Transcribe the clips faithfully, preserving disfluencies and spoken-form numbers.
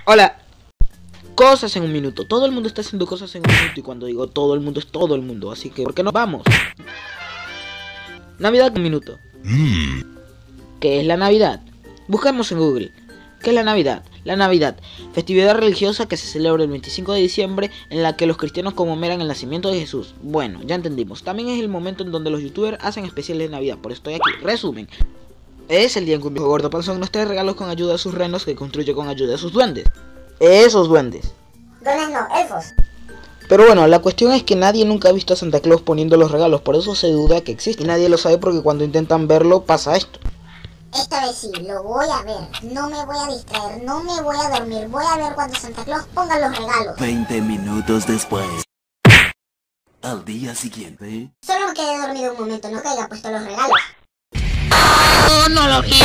Hola. Cosas en un minuto. Todo el mundo está haciendo cosas en un minuto. Y cuando digo todo el mundo es todo el mundo. Así que, ¿por qué no vamos? Navidad en un minuto. Mm. ¿Qué es la Navidad? Buscamos en Google. ¿Qué es la Navidad? La Navidad, festividad religiosa que se celebra el veinticinco de diciembre, en la que los cristianos conmemoran el nacimiento de Jesús. Bueno, ya entendimos. También es el momento en donde los youtubers hacen especiales de Navidad. Por eso estoy aquí. Resumen. Es el día en que un viejo gordo panzón nos trae regalos con ayuda de sus renos, que construye con ayuda de sus duendes. Esos duendes. Duendes no, elfos. Pero bueno, la cuestión es que nadie nunca ha visto a Santa Claus poniendo los regalos, por eso se duda que existe. Y nadie lo sabe porque cuando intentan verlo pasa esto. Esta vez sí, lo voy a ver. No me voy a distraer, no me voy a dormir. Voy a ver cuando Santa Claus ponga los regalos. veinte minutos después. Al día siguiente. Solo me quedé dormido un momento, no que haya puesto los regalos. ¡Oh, no lo vi!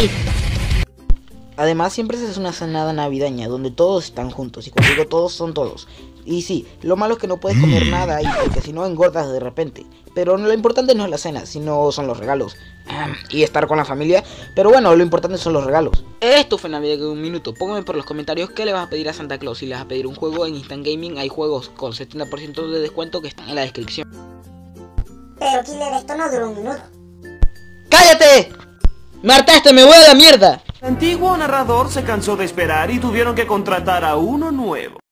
Además siempre se hace una cenada navideña donde todos están juntos, y cuando digo todos son todos. Y sí, lo malo es que no puedes comer nada ahí porque si no engordas de repente. Pero lo importante no es la cena, sino son los regalos. Y estar con la familia. Pero bueno, lo importante son los regalos. Esto fue Navidad en un minuto. Pónganme por los comentarios qué le vas a pedir a Santa Claus. Si le vas a pedir un juego en Instant Gaming, hay juegos con setenta por ciento de descuento que están en la descripción. Pero Killer, esto no duró un minuto. ¡Cállate! ¡Me hartaste! ¡Me voy a la mierda! El antiguo narrador se cansó de esperar y tuvieron que contratar a uno nuevo.